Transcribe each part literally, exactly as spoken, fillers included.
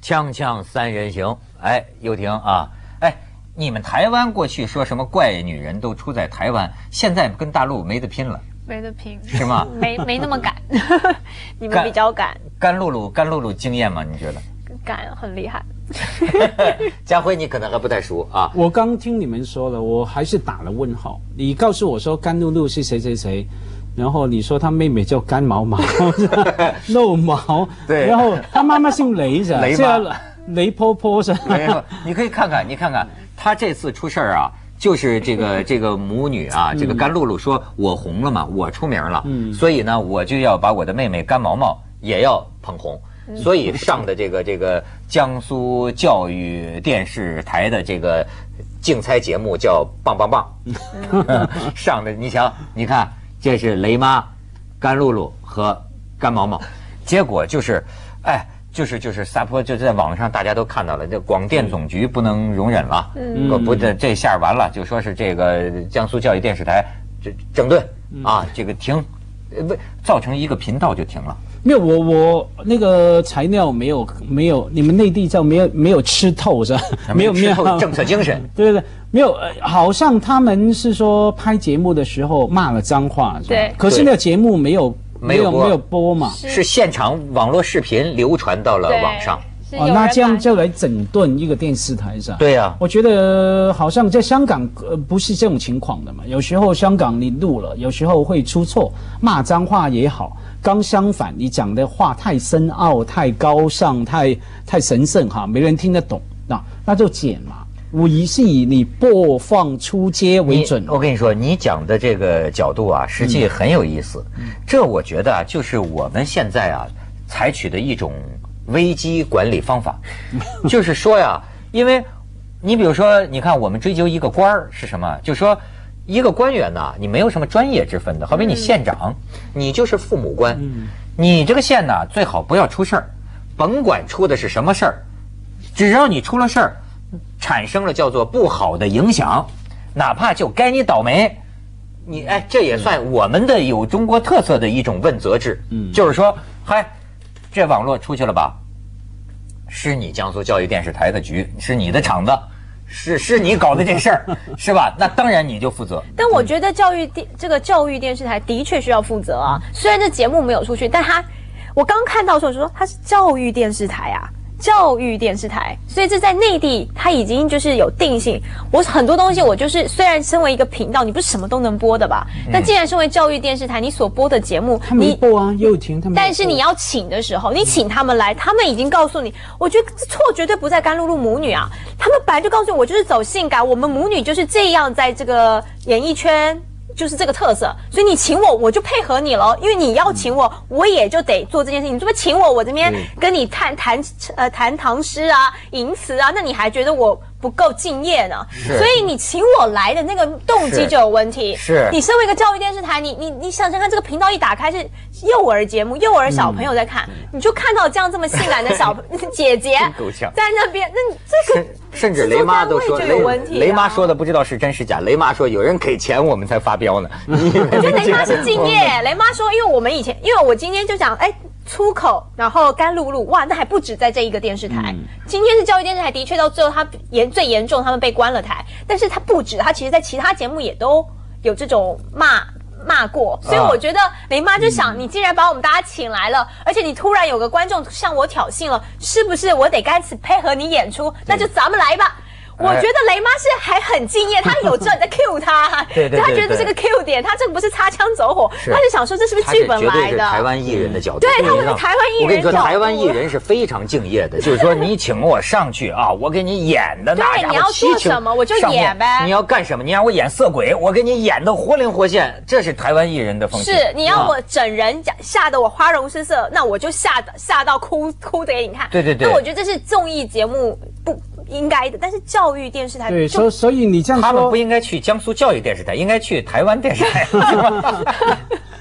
锵锵三人行，哎，又婷啊，哎，你们台湾过去说什么怪女人都出在台湾，现在跟大陆没得拼了， 没得拼， 是吗？ 没没那么敢，你们比较敢。 甘露露，甘露露经验吗？你觉得？ 敢，很厉害。 家辉，你可能还不太熟啊。 我刚听你们说了，我还是打了问号。你告诉我说甘露露是谁谁谁，然后你说她妹妹叫甘毛毛，露毛， 对， 然后她妈妈姓雷是吧？ 雷妈， 雷婆婆是吧？ 你可以看看，你看看她这次出事儿啊，就是这个这个母女啊，这个甘露露说我红了嘛，我出名了，嗯，所以呢，我就要把我的妹妹甘毛毛也要捧红。所以上的这个这个江苏教育电视台的这个竞猜节目叫棒棒棒，上的你瞧，你看这是雷妈、甘露露和甘毛毛，结果就是，哎，就是就是撒泼，就在网上大家都看到了，这广电总局不能容忍了，嗯，不这这下完了，就说是这个江苏教育电视台这整顿啊，这个停，不造成一个频道就停了。 没有，我我那个材料没有没有，你们内地叫没有没有吃透是吧？ 没有吃透政策精神。 对对对，没有，好像他们是说拍节目的时候骂了脏话， 对。 可是那个节目没有没有没有播嘛， 是现场网络视频流传到了网上。 哦，那这样就来整顿一个电视台是吧？ 对呀， 我觉得好像在香港呃不是这种情况的嘛。有时候香港你录了，有时候会出错，骂脏话也好。刚相反，你讲的话太深奥、太高尚、太太神圣哈，没人听得懂，那那就剪嘛。无疑是以你播放出街为准。 我跟你说，你讲的这个角度啊，实际很有意思。嗯、这我觉得啊，就是我们现在啊采取的一种危机管理方法，就是说呀，因为你比如说，你看我们追究一个官儿是什么，就是说。一个官员呢，你没有什么专业之分的，好比你县长，你就是父母官，你这个县呢最好不要出事儿，甭管出的是什么事儿，只要你出了事儿，产生了叫做不好的影响，哪怕就该你倒霉，你哎，这也算我们的有中国特色的一种问责制，嗯，就是说，嗨，这网络出去了吧，是你江苏教育电视台的局，是你的厂子。是是你搞的这事儿，是吧？那当然你就负责。 但我觉得教育电这个教育电视台的确需要负责啊。虽然这节目没有出去，但他我刚看到的时候就说它是教育电视台啊，教育电视台，所以这在内地它已经就是有定性。我很多东西我就是虽然身为一个频道，你不是什么都能播的吧？嗯、但既然身为教育电视台，你所播的节目， 他没播啊，又听他们。 但是你要请的时候，你请他们来，他们已经告诉你，我觉得错绝对不在甘露露母女啊。他们本来就告诉你，我就是走性感，我们母女就是这样，在这个演艺圈就是这个特色，所以你请我，我就配合你了，因为你要请我，我也就得做这件事情。你这么请我，我这边跟你谈谈呃谈唐诗啊、吟词啊，那你还觉得我不够敬业呢？所以你请我来的那个动机就有问题。 是， 你身为一个教育电视台，你你你想想看，这个频道一打开是幼儿节目，幼儿小朋友在看，嗯、你就看到这样这么性感的小姐姐在那边，那你这个。 甚至雷妈都说，雷雷妈说的不知道是真是假。雷妈说有人给钱我们才发飙呢。 我觉得雷妈是敬业。雷妈说，因为我们以前，因为我今天就讲，哎，出口，然后甘露露，哇，那还不止在这一个电视台。嗯、今天是教育电视台，的确到最后他严最严重，他们被关了台。但是他不止，他其实在其他节目也都有这种骂。骂过，所以我觉得雷妈就想，你既然把我们大家请来了，而且你突然有个观众向我挑衅了，是不是我得干脆配合你演出？那就咱们来吧。我觉得雷妈是还很敬业，她有知道你在 cue 她， 对对对， 她觉得这是个 cue 点，她这个不是擦枪走火，她是想说这是不是剧本来的？ 台湾艺人的角度， 对，他们是台湾艺人。 我跟你说，台湾艺人是非常敬业的，就是说你请我上去啊，我给你演的那家伙， 对，你要做什么我就演呗。 你要干什么？你让我演色鬼，我给你演的活灵活现，这是台湾艺人的风气。 是，你要我整人吓得我花容失色，那我就吓得吓到哭哭的给你看。 对对对。 那我觉得这是综艺节目不应该的，但是教育电视台对，所所以你这样说， 他们不应该去江苏教育电视台，应该去台湾电视台。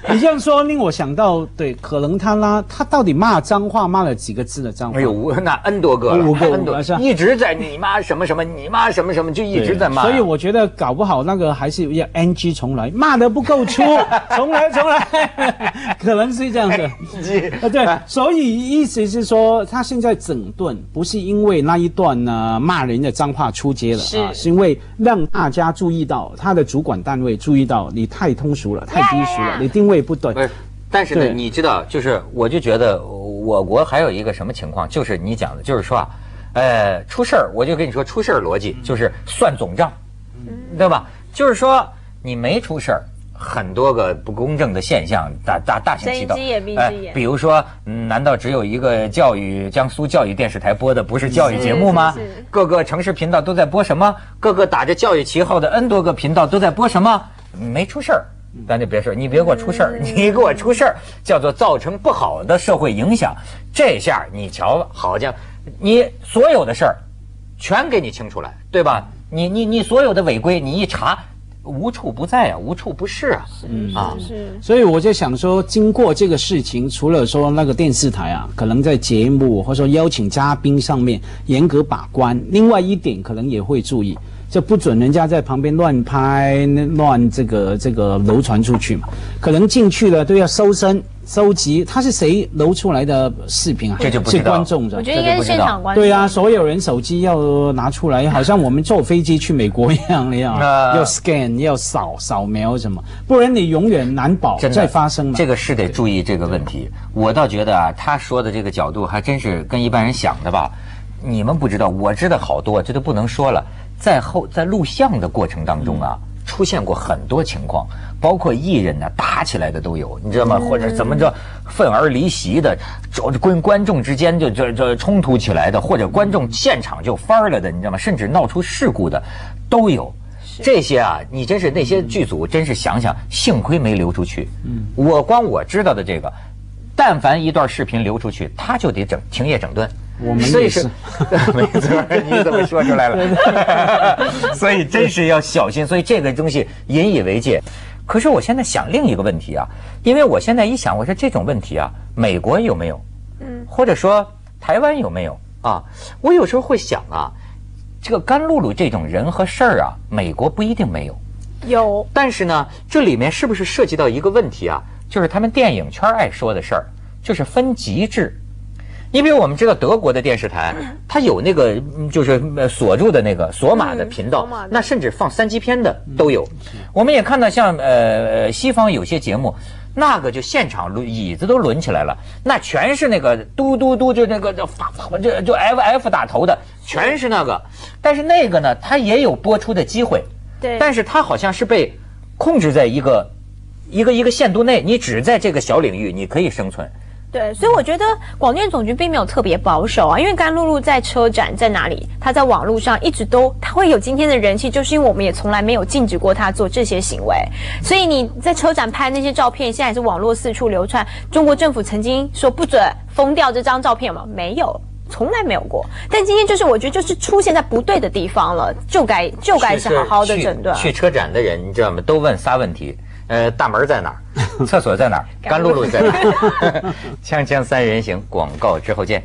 你这样说令我想到，对，可能他拉他到底骂脏话骂了几个字的脏话？ 哎呦，那 N 多个了， 五个 N 多，一直在你妈什么什么，你妈什么什么，就一直在骂。 所以我觉得搞不好那个还是要 N G 重来，骂得不够粗，重来重来，可能是这样的。啊，对，所以意思是说，他现在整顿不是因为那一段呢骂人的脏话出街了是啊，是因为让大家注意到他的主管单位注意到你太通俗了，太低俗了，你定位不对。 不是，但是呢，你知道，就是我就觉得我国还有一个什么情况，就是你讲的，就是说啊，呃，出事儿，我就跟你说出事儿逻辑就是算总账，对吧？就是说你没出事儿。很多个不公正的现象大大大行其道， 睁一只眼闭一只眼。 比如说，嗯，难道只有一个教育江苏教育电视台播的不是教育节目吗？ 是是是各个城市频道都在播什么？各个打着教育旗号的 N 多个频道都在播什么？没出事儿，咱就别说，你别给我出事儿，你给我出事儿，叫做造成不好的社会影响。这下你瞧，好家伙，你所有的事儿全给你清出来，对吧？你你你所有的违规，你一查。无处不在啊，无处不是啊， 嗯啊， 是。 所以我就想说，经过这个事情，除了说那个电视台啊，可能在节目或者说邀请嘉宾上面严格把关，另外一点可能也会注意，就不准人家在旁边乱拍、乱这个这个流传出去嘛。可能进去了都要搜身。收集他是谁流出来的视频啊？ 这就不知道是观众的。 我觉得应该是现场观众。 对啊，所有人手机要拿出来，好像我们坐飞机去美国一样那样，要 scan 要扫扫描什么，不然你永远难保再发生嘛。 这个是得注意这个问题。我倒觉得啊，他说的这个角度还真是跟一般人想的吧。你们不知道，我知道好多，这都不能说了。在后在录像的过程当中啊。嗯出现过很多情况，包括艺人呢打起来的都有，你知道吗？或者怎么着愤而离席的，跟观众之间就这这冲突起来的，或者观众现场就翻了的，你知道吗？甚至闹出事故的都有。这些啊，你真是那些剧组真是想想，幸亏没流出去。嗯，我光我知道的这个，但凡一段视频流出去，他就得整停业整顿。 我们也是， 没错，你怎么说出来了？所以真是要小心，所以这个东西引以为戒。可是我现在想另一个问题啊，因为我现在一想，我说这种问题啊，美国有没有？嗯，或者说台湾有没有啊？我有时候会想啊，这个甘露露这种人和事儿啊，美国不一定没有， 有。 但是呢，这里面是不是涉及到一个问题啊？就是他们电影圈爱说的事儿，就是分级制。你比如我们知道德国的电视台，它有那个就是锁住的那个锁码的频道，嗯、那甚至放三级片的都有。嗯、我们也看到像呃西方有些节目，那个就现场轮椅子都轮起来了，那全是那个嘟嘟嘟就那个就发就就 F F 打头的，全是那个。但是那个呢，它也有播出的机会， 对， 但是它好像是被控制在一个一个一个限度内，你只在这个小领域你可以生存。 对，所以我觉得广电总局并没有特别保守啊，因为甘露露在车展在哪里，她在网络上一直都，她会有今天的人气，就是因为我们也从来没有禁止过她做这些行为。所以你在车展拍那些照片，现在也是网络四处流传。中国政府曾经说不准封掉这张照片吗？没有，从来没有过。但今天就是我觉得就是出现在不对的地方了，就该就该是好好的整顿。 去车展的人，你知道吗？都问仨问题。呃，大门在哪儿？厕所在哪儿？甘露露在哪儿？锵锵三人行，广告之后见。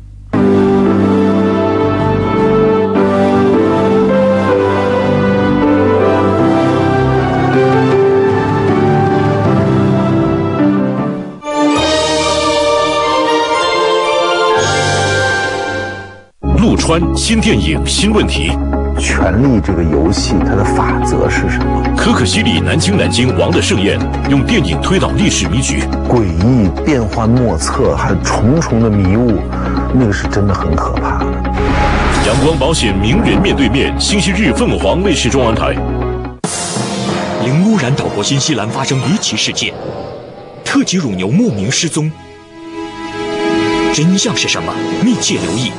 陆川新电影新问题。 权力这个游戏，它的法则是什么？ 可可西里南京南京王的盛宴，用电影推导历史迷局， 诡异变幻莫测，还有重重的迷雾，那个是真的很可怕的。 阳光保险名人面对面，星期日凤凰卫视中文台。 零污染岛国新西兰发生离奇事件，特级乳牛莫名失踪，真相是什么？密切留意。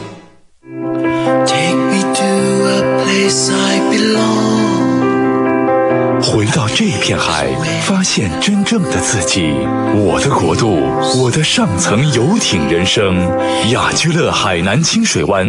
回到这片海，发现真正的自己。我的国度，我的上层游艇人生。雅居乐海南清水湾。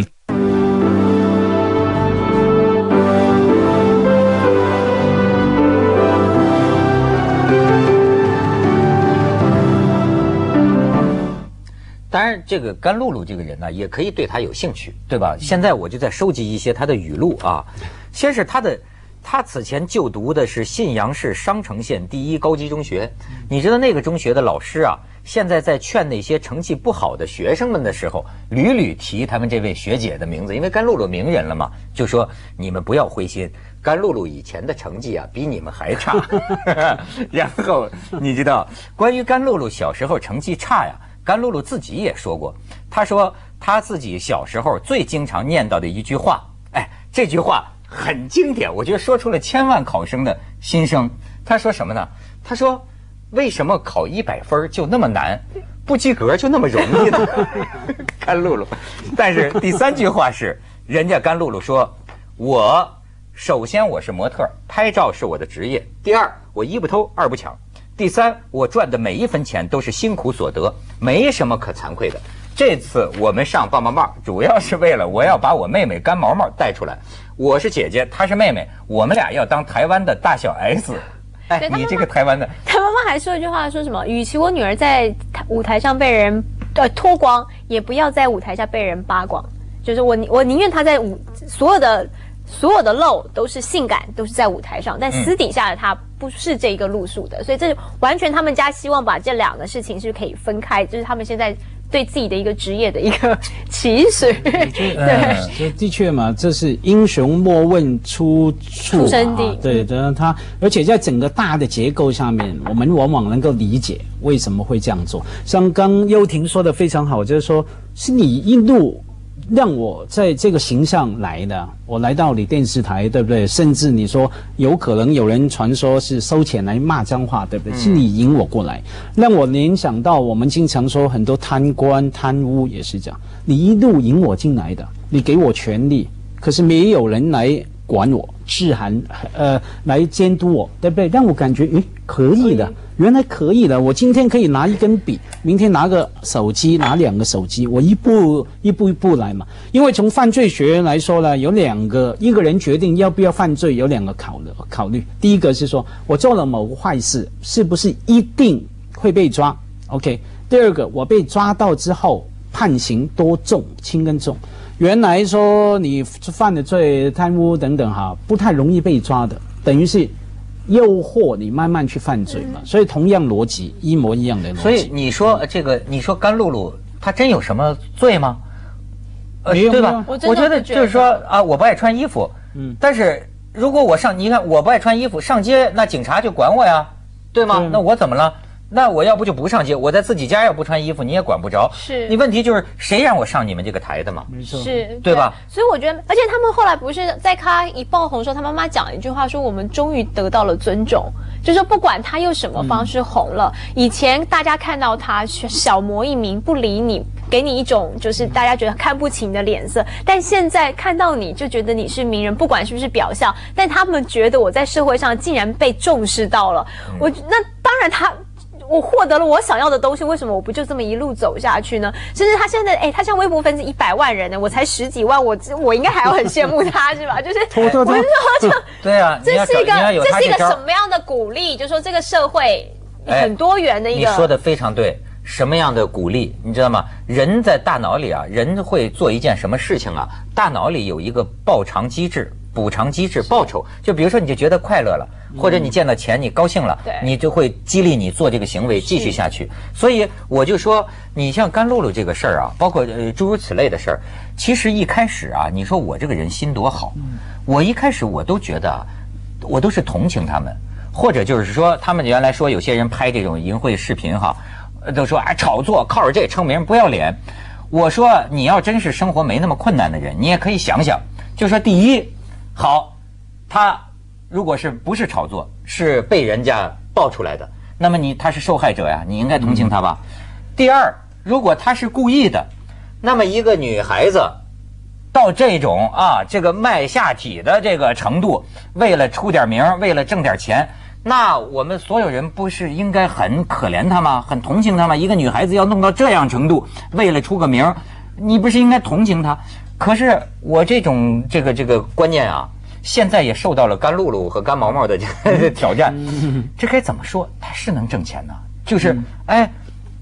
这个甘露露这个人呢，也可以对他有兴趣，对吧？现在我就在收集一些他的语录啊。先是他的，他此前就读的是信阳市商城县第一高级中学。你知道那个中学的老师啊，现在在劝那些成绩不好的学生们的时候，屡屡提他们这位学姐的名字，因为甘露露名人了嘛，就说你们不要灰心，甘露露以前的成绩啊比你们还差。然后你知道，关于甘露露小时候成绩差呀，甘露露自己也说过，她说她自己小时候最经常念叨的一句话，哎，这句话很经典，我觉得说出了千万考生的心声。她说什么呢？她说为什么考一百分就那么难，不及格就那么容易呢？甘露露。但是第三句话是，人家甘露露说，我首先我是模特，拍照是我的职业，第二我一不偷二不抢，第三我赚的每一分钱都是辛苦所得，没什么可惭愧的。这次我们上棒棒棒主要是为了我要把我妹妹甘毛毛带出来，我是姐姐，她是妹妹，我们俩要当台湾的大小 S。哎，你这个台湾的， 他妈妈还说一句话，说什么？与其我女儿在舞台上被人呃脱光，也不要在舞台下被人扒光。就是我我宁愿她在舞所有的所有的露都是性感，都是在舞台上，但私底下的她不是这一个路数的。嗯、所以这完全他们家希望把这两个事情是可以分开，就是他们现在对自己的一个职业的一个期许。对， 这的确嘛，这是英雄莫问出处、啊、 出生地。 对的，他而且在整个大的结构下面，我们往往能够理解为什么会这样做。像刚邱婷说的非常好，就是说是你一路让我在这个形象来的，我来到你电视台，对不对？甚至你说有可能有人传说是收钱来骂脏话，对不对？是你引我过来，让我联想到我们经常说很多贪官贪污也是这样，你一路引我进来的，你给我权利，可是没有人来管我、制衡，呃，来监督我，对不对？让我感觉，诶，可以的。原来可以的，我今天可以拿一根笔，明天拿个手机，拿两个手机，我一步一步一步来嘛。因为从犯罪学来说呢，有两个，一个人决定要不要犯罪有两个考虑考虑。第一个是说我做了某个坏事，是不是一定会被抓 ？OK。第二个，我被抓到之后判刑多重，轻跟重。原来说你犯的罪，贪污等等哈，不太容易被抓的，等于是诱惑你慢慢去犯罪嘛，所以同样逻辑，一模一样的逻辑。 所以你说这个，你说甘露露她真有什么罪吗？呃，对吧？ 我我觉得就是说啊，我不爱穿衣服，嗯，但是如果我上，你看我不爱穿衣服上街，那警察就管我呀，对吗？对，那我怎么了？那我要不就不上街，我在自己家要不穿衣服，你也管不着。 是你问题就是谁让我上你们这个台的嘛？ 没错， 是， 对吧？ 所以我觉得，而且他们后来不是在他一爆红的时候，他妈妈讲了一句话，说我们终于得到了尊重，就是说不管他用什么方式红了，嗯、以前大家看到他小模一名，不理你，给你一种就是大家觉得看不起你的脸色，但现在看到你就觉得你是名人，不管是不是表象，但他们觉得我在社会上竟然被重视到了，嗯、我那当然他。我获得了我想要的东西，为什么我不就这么一路走下去呢？甚至他现在，哎、欸，他像微博粉丝一百万人呢，我才十几万，我我应该还要很羡慕他，是吧？就是我是说，就对啊， 这是一个这是一个什么样的鼓励？就是说这个社会很多元的一个， 你说的非常对。什么样的鼓励，你知道吗？人在大脑里啊，人会做一件什么事情啊？大脑里有一个报偿机制。补偿机制报酬，就比如说你就觉得快乐了，或者你见到钱你高兴了， 嗯、 你就会激励你做这个行为继续下去。所以我就说，你像甘露露这个事儿啊，包括呃诸如此类的事儿，其实一开始啊，你说我这个人心多好，嗯、我一开始我都觉得，我都是同情他们，或者就是说他们原来说有些人拍这种淫秽视频哈，都说哎炒作，靠着这撑名不要脸。我说你要真是生活没那么困难的人，你也可以想想，就说第一。好，他如果是不是炒作，是被人家爆出来的，那么你他是受害者呀，你应该同情他吧。嗯、第二，如果他是故意的，那么一个女孩子到这种啊这个卖下体的这个程度，为了出点名，为了挣点钱，那我们所有人不是应该很可怜她吗？很同情她吗？一个女孩子要弄到这样程度，为了出个名，你不是应该同情她？可是我这种这个这个观念啊，现在也受到了甘露露和甘毛毛的这个挑战。这该怎么说？他是能挣钱呢？就是哎，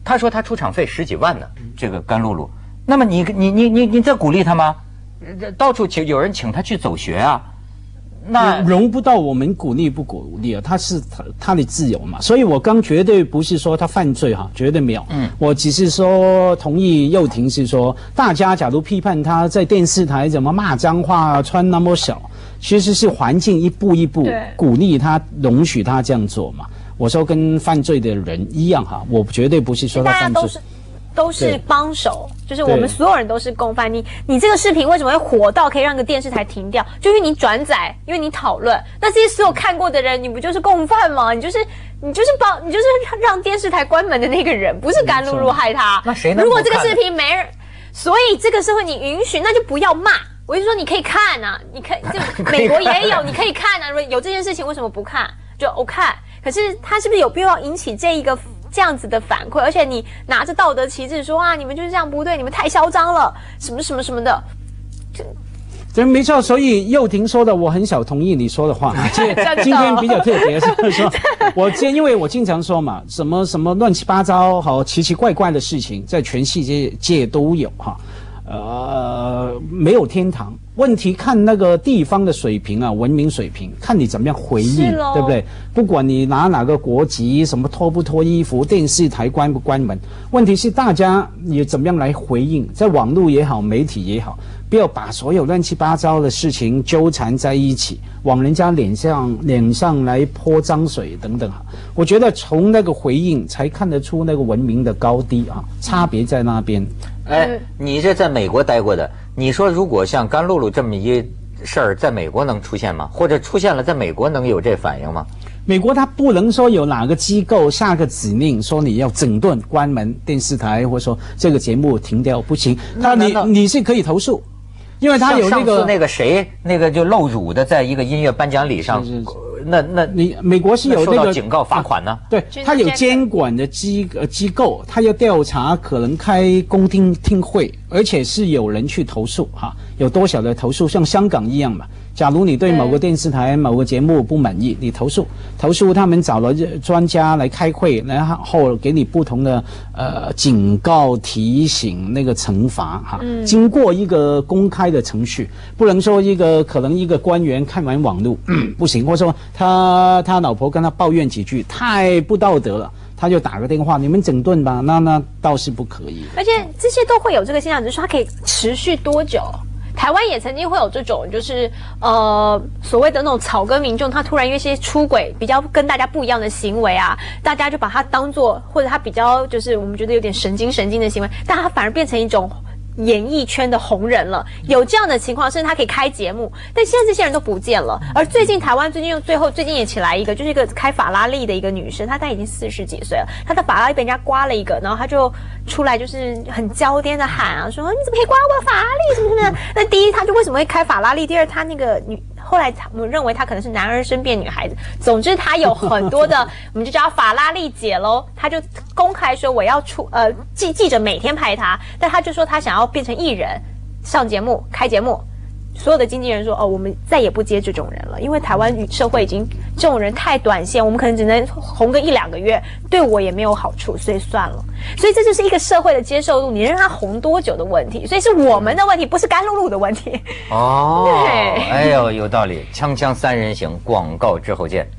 他说他出场费十几万呢，这个甘露露。那么你你你你你在鼓励他吗？到处请有人请他去走学啊。那容不到我们鼓励不鼓励啊，他是他他的自由嘛，所以我刚绝对不是说他犯罪哈，绝对没有。嗯，我只是说同意佑廷是说，大家假如批判他在电视台怎么骂脏话、穿那么小，其实是环境一步一步鼓励他、容许他这样做嘛。我说跟犯罪的人一样哈，我绝对不是说他犯罪。 都是帮手，就是我们所有人都是共犯。你你这个视频为什么会火到可以让个电视台停掉？就因为你转载，因为你讨论。那这些所有看过的人，你不就是共犯吗？你就是你就是帮你就是让电视台关门的那个人，不是甘露露害他。 那谁能？ 如果这个视频没人，所以这个社会你允许，那就不要骂。我就说你可以看啊，你可以就美国也有，你可以看啊。如果有这件事情，为什么不看？就我看。可是他是不是有必要引起这一个？这样子的反馈，而且你拿着道德旗帜说啊，你们就是这样不对，你们太嚣张了，什么什么什么的， 这没错。所以佑廷说的，我很少同意你说的话。今天比较特别是说，我今因为我经常说嘛，什么什么乱七八糟、好奇奇怪怪的事情，在全世界界都有哈。呃，没有天堂。问题看那个地方的水平啊，文明水平，看你怎么样回应，对不对？不管你拿哪个国籍，什么脱不脱衣服，电视台关不关门，问题是大家也怎么样来回应，在网络也好，媒体也好，不要把所有乱七八糟的事情纠缠在一起，往人家脸上脸上来泼脏水等等。我觉得从那个回应才看得出那个文明的高低啊，差别在那边。 哎，你这在美国待过的，你说如果像甘露露这么一事儿，在美国能出现吗？或者出现了，在美国能有这反应吗？ 美国它不能说有哪个机构下个指令说你要整顿关门电视台，或者说这个节目停掉，不行。那你你是可以投诉，因为他有那个那个谁那个就露乳的，在一个音乐颁奖礼上。是是是那那你美国是有那个警告罚款呢、啊？ 对，他有监管的机呃机构，他要调查，可能开公听听会，而且是有人去投诉哈，有多少的投诉，像香港一样嘛。假如你对某个电视台某个节目不满意，你投诉，投诉他们找了专家来开会，然后给你不同的呃警告、提醒、那个惩罚哈。嗯、经过一个公开的程序，不能说一个可能一个官员看完网络、嗯、不行，或者说他他老婆跟他抱怨几句，太不道德了。他就打个电话，你们整顿吧，那那倒是不可以。 而且这些都会有这个现象，只是说它可以持续多久。台湾也曾经会有这种，就是呃所谓的那种草根民众，他突然因为一些出轨比较跟大家不一样的行为啊，大家就把他当作，或者他比较就是我们觉得有点神经神经的行为，但他反而变成一种演艺圈的红人了。有这样的情况，甚至他可以开节目，但现在这些人都不见了。而最近台湾最近又最后最近也起来一个，就是一个开法拉利的一个女生，她她已经四十几岁了，她的法拉利被人家刮了一个，然后她就出来就是很娇颠的喊啊，说你怎么可以刮我的法拉利什么什么的。那第一，她就为什么会开法拉利？第二，她那个女。后来我们认为她可能是男儿身变女孩子，总之她有很多的，我们就叫她法拉利姐喽。她就公开说我要出，呃，记记者每天拍她，但她就说她想要变成艺人，上节目开节目。所有的经纪人说哦，我们再也不接这种人了，因为台湾社会已经这种人太短线，我们可能只能红个一两个月，对我也没有好处，所以算了。所以这就是一个社会的接受度，你让他红多久的问题，所以是我们的问题，不是甘露露的问题。 哦，哎呦，有道理。锵锵三人行，广告之后见。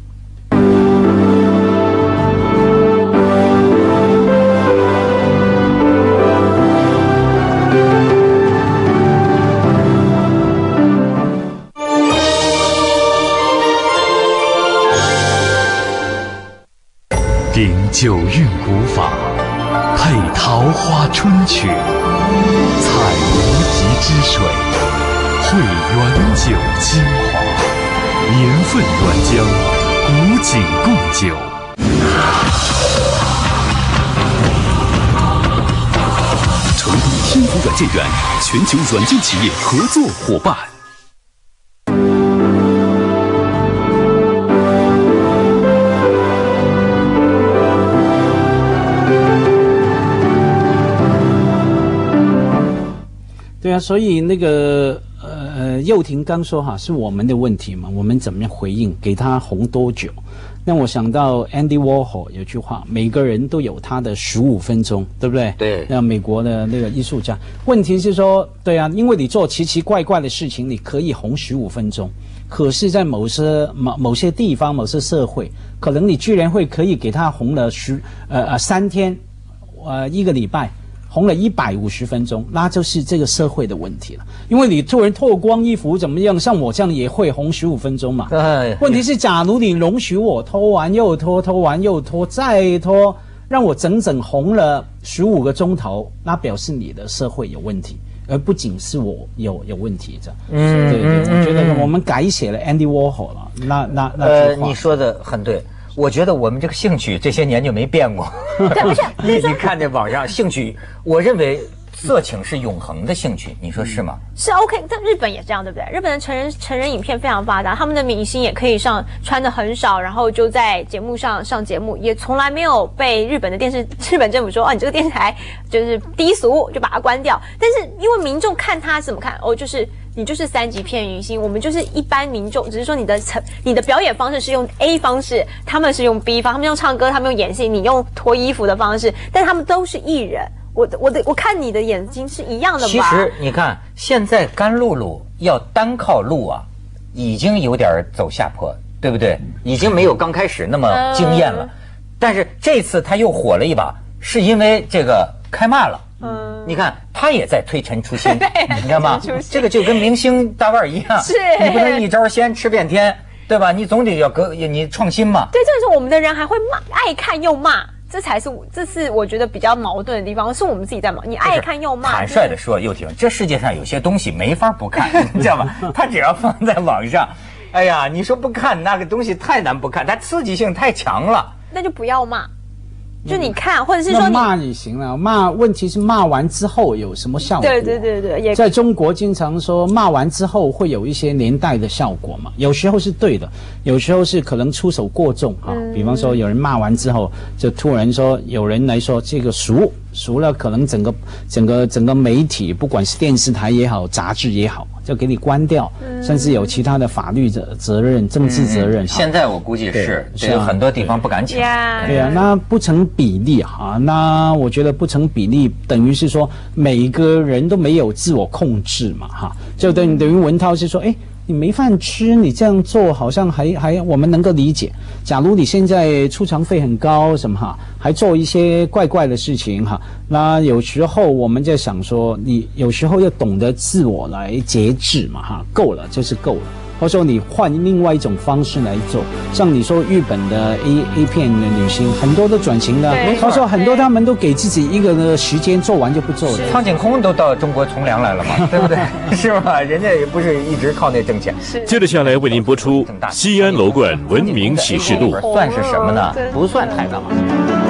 顶九韵古法，配桃花春曲，采无极之水，汇原酒精华，年份原浆，古井贡酒。成都天府软件园，全球软件企业合作伙伴。 对啊，所以那个呃， 呃，佑廷刚说哈，是我们的问题嘛，我们怎么样回应，给他红多久？让我想到 Andy Warhol 有句话，每个人都有他的十五分钟，对不对？ 对。 那美国的那个艺术家，问题是说，对啊，因为你做奇奇怪怪的事情，你可以红十五分钟，可是，在某些某某些地方、某些社会，可能你居然会可以给他红了十呃呃三天，呃一个礼拜。红了一百五十分钟，那就是这个社会的问题了。因为你突然脱光衣服怎么样？像我这样也会红十五分钟嘛。 哎， 问题是，假如你容许我脱完又脱，脱完又脱，再脱，让我整整红了十五个钟头，那表示你的社会有问题，而不仅是我有有问题这样。嗯，对对，我觉得我们改写了 Andy Warhol 了。那那那呃，你说的很对。我觉得我们这个兴趣这些年就没变过。你你看这网上兴趣，我认为色情是永恒的兴趣，你说是吗？ 是 OK， 但日本也这样，对不对？日本的成人成人影片非常发达，他们的明星也可以上穿的很少，然后就在节目上上节目，也从来没有被日本的电视日本政府说哦，你这个电视台就是低俗，就把它关掉。但是因为民众看他怎么看，哦，就是你就是三级片明星，我们就是一般民众，只是说你的你的表演方式是用 A 方式，他们是用 B 方，他们用唱歌，他们用演戏，你用脱衣服的方式，但他们都是艺人。我的我的我看你的眼睛是一样的吧？ 其实你看，现在甘露露要单靠露啊，已经有点走下坡，对不对？已经没有刚开始那么惊艳了。嗯、但是这次他又火了一把，是因为这个开骂了。嗯，你看他也在推陈出新，你知道吗？这个就跟明星大腕一样， 是你不能一招鲜吃遍天，对吧？你总得要革你创新嘛。 对，这个是我们的人还会骂，爱看又骂。这才是这是我觉得比较矛盾的地方，是我们自己在骂。你爱看又骂。 坦率的说，佑廷，这世界上有些东西没法不看，你知道吗？它只要放在网上，哎呀，你说不看那个东西太难不看，它刺激性太强了。 那就不要骂，就你看，或者是说你骂也行了，骂问题是骂完之后有什么效果？ 对对对对，也在中国经常说骂完之后会有一些连带的效果嘛，有时候是对的，有时候是可能出手过重啊。嗯、比方说有人骂完之后，就突然说有人来说这个俗俗了，可能整个整个整个媒体，不管是电视台也好，杂志也好，就给你关掉，嗯、甚至有其他的法律责责任、政治责任。嗯、 现在我估计是，这有很多地方不敢请。 对呀、啊，那不成比例啊，那我觉得不成比例，等于是说每个人都没有自我控制嘛，哈，就等于等于文涛是说，哎。你没饭吃，你这样做好像还还我们能够理解。假如你现在出场费很高，什么哈，还做一些怪怪的事情哈，那有时候我们在想说，你有时候要懂得自我来节制嘛哈，够了就是够了。或者说你换另外一种方式来做，像你说日本的 A A 片的女星很多都转型的，或者说很多他们都给自己一个的时间做完就不做了。 苍井空都到中国从良来了嘛，对不对？是吧？人家也不是一直靠那挣钱。 接着下来为您播出《西安楼冠文明启示录》， 算是什么呢？不算太大。